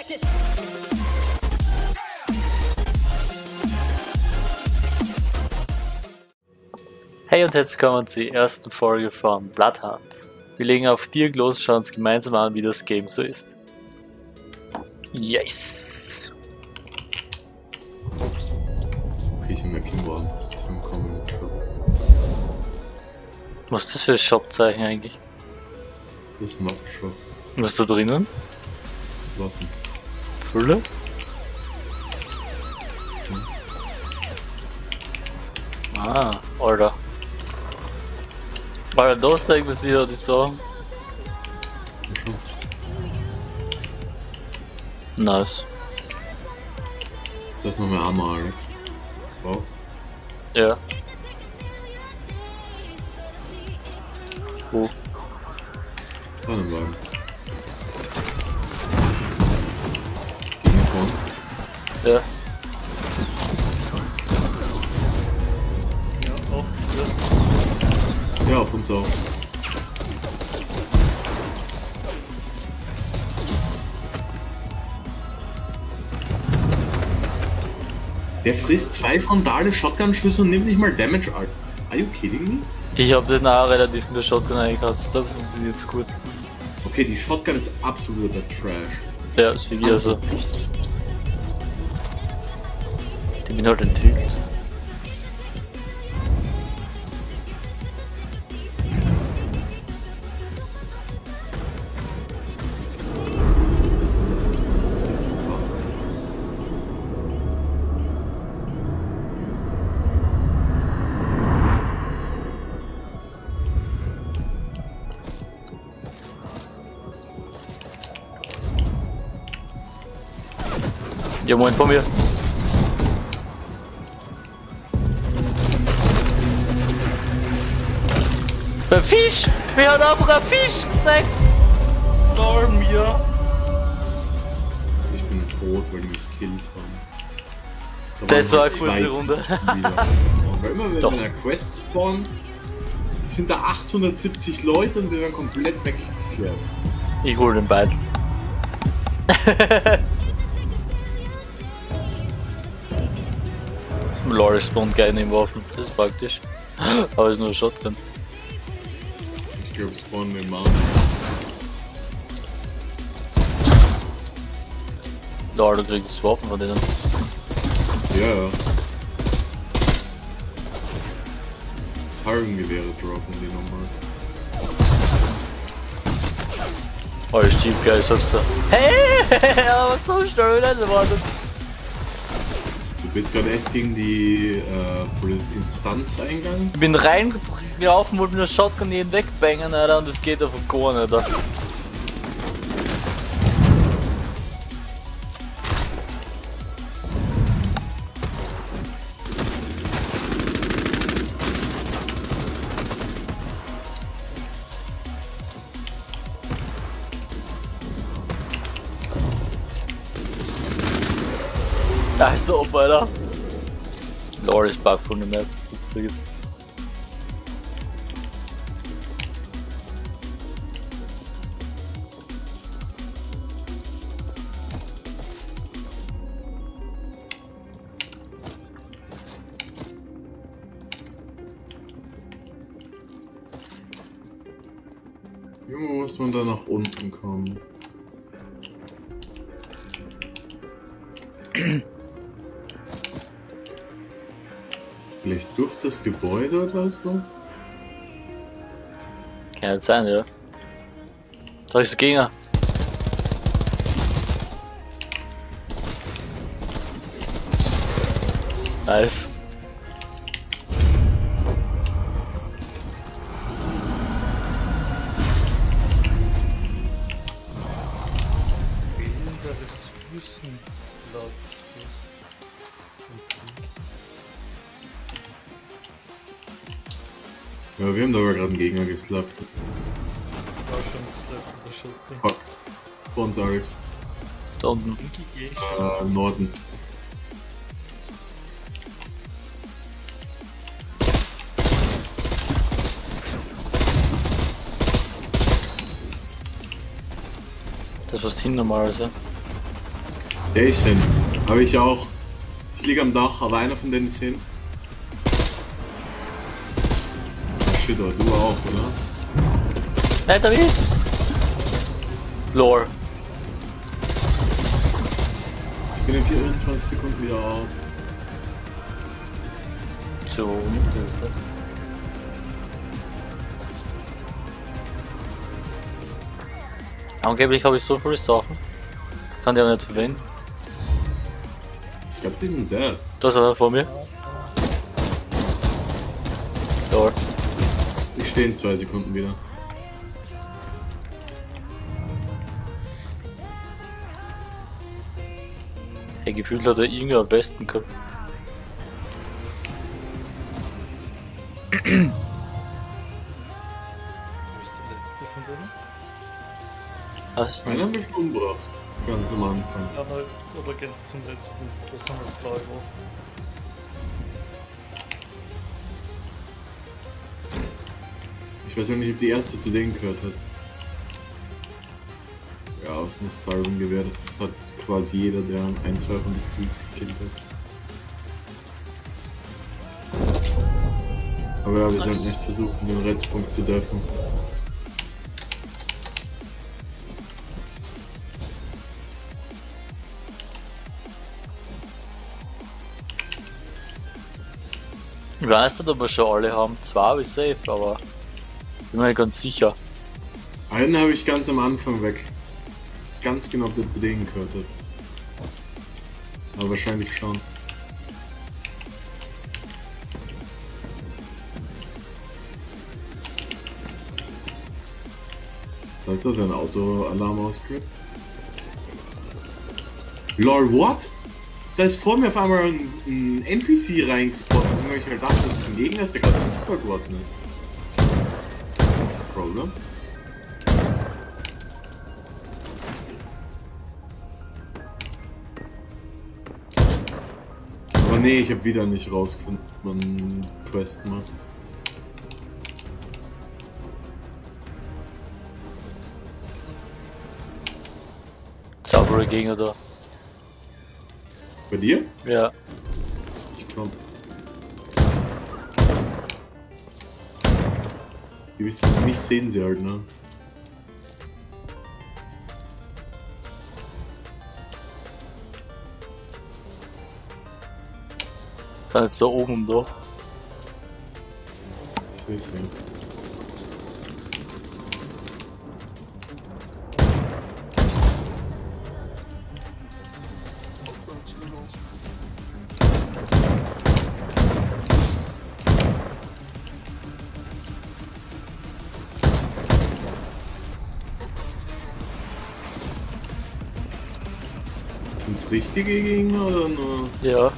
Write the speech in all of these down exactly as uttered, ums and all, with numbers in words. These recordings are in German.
Hey und herzlich willkommen zur ersten Folge von Bloodhunt. Wir legen auf Dirk los und schauen uns gemeinsam an, wie das Game so ist. Yes! Okay, ich habe mir Pinball, das ist im Common Shop. Was ist das für ein Shopzeichen eigentlich? Das ist ein Waffenshop. Was ist da drinnen? Waffen. Fülle? Hm. Ah, Alter. Alter, das denkt man sich, die sagen. Okay. Nice. Das ist noch mehr Armor, Alex. Brauchst? Ja. Wo? Tannenwagen. Mit uns? Ja. Ja, auch hier. Ja, auf uns auch. Der frisst zwei frontale Shotgun-Schüsse und nimmt nicht mal Damage, Alter. Are you kidding me? Ich hab den auch relativ in der Shotgun eingekratzt, das funktioniert jetzt gut. Okay, die Shotgun ist absoluter Trash. Ja, ist wie also. Die bin halt enthüllt. Ja, moin von mir. Ein Fisch! Wer hat einfach einen Fisch gesnackt? Lol, mir. Ich bin tot, weil die mich gekillt haben. Da Das waren war halt eine kurze zwei Runde. wieder. Weil immer wenn Doch. wir in einer Quest spawnen, sind da achthundertsiebzig Leute und wir werden komplett weggeklärt. Ich hol den Beitel. Lol, spawnt keine im Waffen, das ist praktisch. Aber es ist nur ein Shotgun. Ich glaube, spawnen wir mal. Lol, du kriegst das Waffen von denen. Ja, ja. Das Harrengewehre droppen die nochmal. Oh, ist tief geil, sagst du. Hey, aber so schnell nicht erwartet. Du bist gerade echt gegen die äh, Instanz eingegangen. Ich bin reingelaufen, wollte mir eine Shotgun jeden wegbangen, Alter, und das geht auf den Korn, Alter. Da ist der Op, Alter. Lol, ist Bug von der Map. Übrigens. Irgendwo muss man da nach unten kommen. Vielleicht durch das Gebäude oder so? Kann jetzt sein, ja. Soll ich's gegen? Nice. Fehlender Ressourcenplatz. Ja, wir haben da aber gerade einen Gegner geslappt. War schon Slap oder Shotgun. Fuck. Vor uns, Alex. Da unten. Äh, Norden. Das was hin normal ist, ja. Der ist hin. Habe ich auch. Ich liege am Dach, aber einer von denen ist hin. Oh shit, aber du auch, oder? Nein, David! Lore. Ich bin in vierundzwanzig Sekunden wieder auf. So, das ist das. Angeblich habe ich so viele Sachen. Kann die aber nicht verwenden. Ich glaube, die sind dead. Da ist einer vor mir. Lore. Ich stehe in zwei Sekunden wieder. Hey, gefühlt hat er irgendwie am besten gehabt. Wo ist der letzte von denen? Was? Einer hat mich schon umgebracht. Ganz am Anfang. Ja, nein, oder geht's zum letzten? Da sind wir blau drauf. Ich weiß auch nicht, ob die erste zu denen gehört hat. Ja, aber es ist ein Siren-Gewehr, das hat quasi jeder, der ein, zwei von den Creeds gekillt hat. Aber ja, wir sollten echt versuchen, den Rettungspunkt zu dürfen. Ich weiß nicht, ob wir schon alle haben. Zwei habe ich safe, aber bin mir nicht ganz sicher. Einen habe ich ganz am Anfang weg. Ganz genau, ob der zu denen gehört hat. Aber wahrscheinlich schon. Sagt er, dein Autoalarm ausdrückt? Lol, what? Da ist vor mir auf einmal ein, ein N P C reingespottet, wo ich halt dachte, das ist ein Gegner, ist der gerade sichtbar geworden ist. That's a problem. Aber nee, ich habe wieder nicht rausgefunden, wie man Quest macht. Saubere Gegner da. Bei dir? Ja. Ich komm. Die wissen, mich sehen sie halt, ne? Sind jetzt da oben da. Ich seh's ja. Sind's richtige Gegner oder nur? Ja.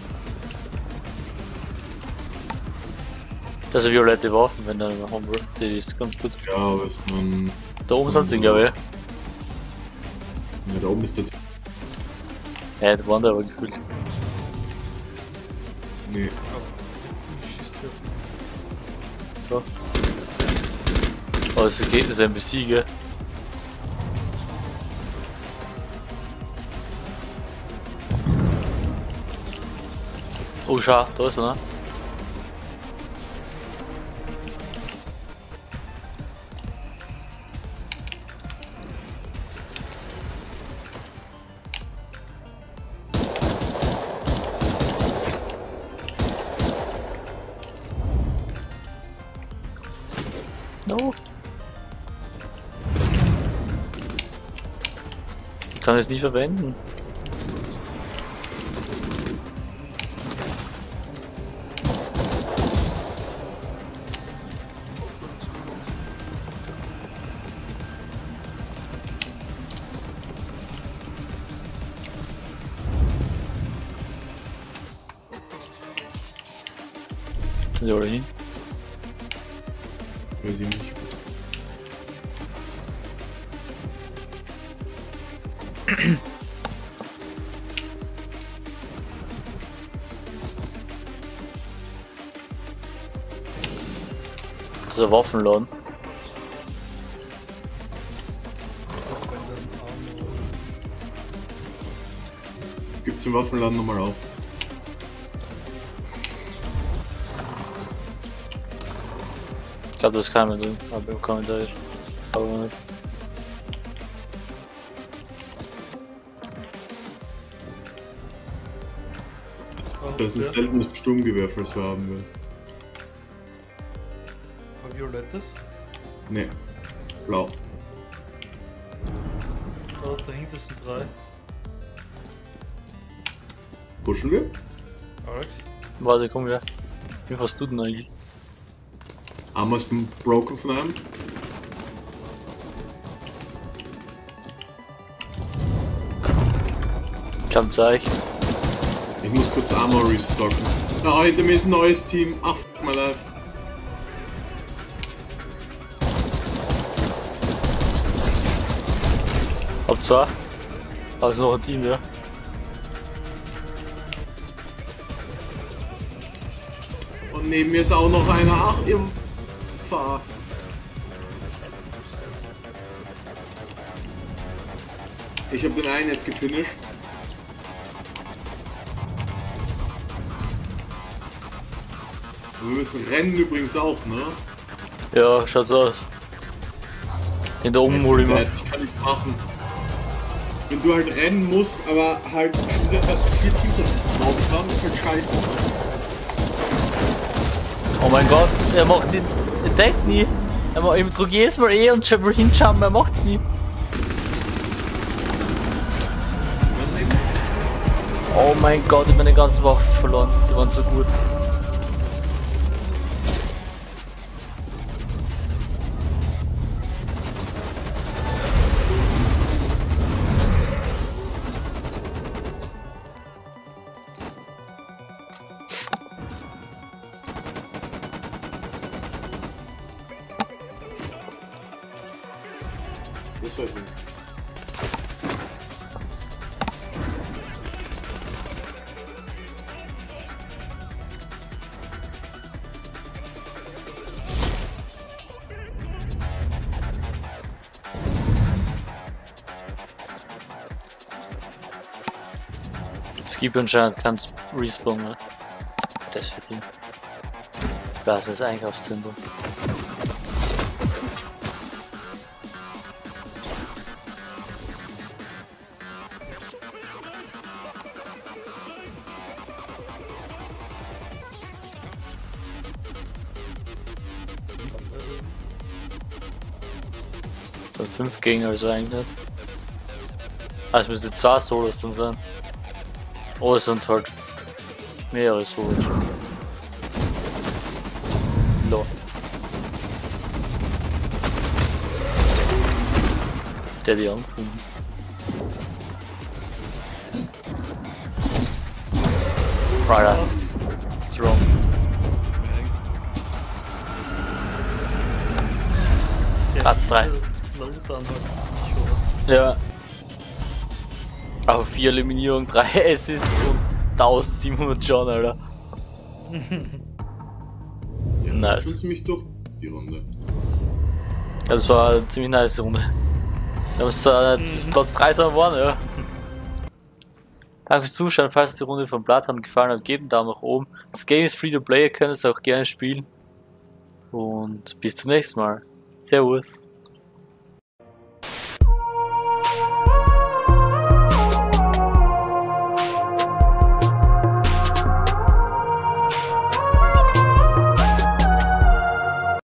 Das sind violette Waffen, wenn der haben will. Die ist ganz gut. Ja, aber ist man. Da oben sind sie, glaube Ja, da oben ist der. ich. Ja, da waren der aber gefühlt. Nee. Ich schieße hier. So. Aber es geht, das ist ein Besieger. Oh, schau, da ist er, ne? No. Ich kann es nicht verwenden. Sind die alle hin? Weiß ich nicht. Das ist ein Waffenladen. Gibt's im Waffenladen nochmal auf. Ich glaube, das ist keiner drin, aber im Kommentar ist. Aber nicht. Das ist ein seltenes Sturmgewehr, falls wir haben will. Ein violettes? Ne, blau. Oh, dahinter sind drei. Pushen wir? Alex? Warte, komm her. Wie was tut denn eigentlich? Armor ist broken von einem. Jump Zeig. Ich muss kurz Armor restocken. Ah, hinter mir ist ein neues Team. Ach, fuck my life. Hab zwei. Aber es ist noch ein Team, ja. Und neben mir ist auch noch einer. Ach, ihr Fahr. Ich hab den einen jetzt gefinisht. Wir müssen rennen übrigens auch, ne? Ja, schaut so aus. In der oben hol ich mal. Ich kann nichts machen. Wenn du halt rennen musst, aber halt vier Teams auf dich drauf haben, ist halt scheiße. Oh mein Gott, er macht den. Er denkt nie. Er macht, ich drück jedes Mal E und schon will hinschauen, er macht's nie. Oh mein Gott, ich hab meine ganzen Waffen verloren. Die waren so gut. Das war gut. Es gibt anscheinend kein Respawn mehr. Das für die. Das ist Einkaufszentrum. Dann fünf Gegner also eigentlich nicht. Ah, es müsste zwei Solos dann sein. Oh, es sind halt mehrere Solos. No. Der die angefunden. Right, strong. Platz drei. Ja. Auf vier Eliminierungen, drei Assists und eintausendsiebenhundert John, Alter. Ja, Nice. schon ziemlich durch die Runde. Ja, das war eine ziemlich nice Runde. Wir haben es zwar nicht mhm. Platz drei waren, ja. Danke fürs Zuschauen, falls die Runde von Bloodhound gefallen hat, gebt einen Daumen nach oben. Das Game ist free to play, ihr könnt es auch gerne spielen. Und bis zum nächsten Mal. Servus.